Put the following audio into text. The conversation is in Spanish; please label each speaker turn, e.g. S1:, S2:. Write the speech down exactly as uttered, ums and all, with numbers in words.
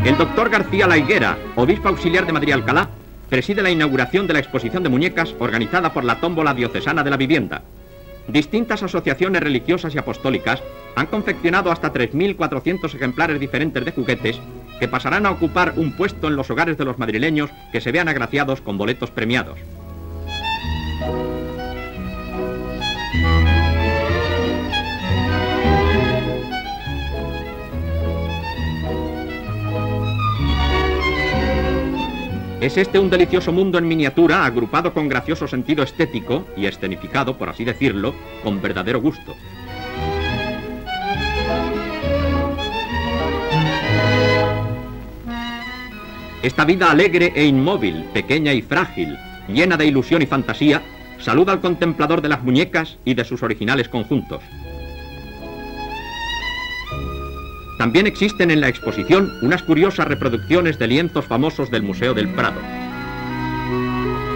S1: El doctor García La Higuera, obispo auxiliar de Madrid-Alcalá, preside la inauguración de la exposición de muñecas organizada por la Tómbola Diocesana de la Vivienda. Distintas asociaciones religiosas y apostólicas han confeccionado hasta tres mil cuatrocientos ejemplares diferentes de juguetes que pasarán a ocupar un puesto en los hogares de los madrileños que se vean agraciados con boletos premiados. Es este un delicioso mundo en miniatura, agrupado con gracioso sentido estético y escenificado, por así decirlo, con verdadero gusto. Esta vida alegre e inmóvil, pequeña y frágil, llena de ilusión y fantasía, saluda al contemplador de las muñecas y de sus originales conjuntos. También existen en la exposición unas curiosas reproducciones de lienzos famosos del Museo del Prado.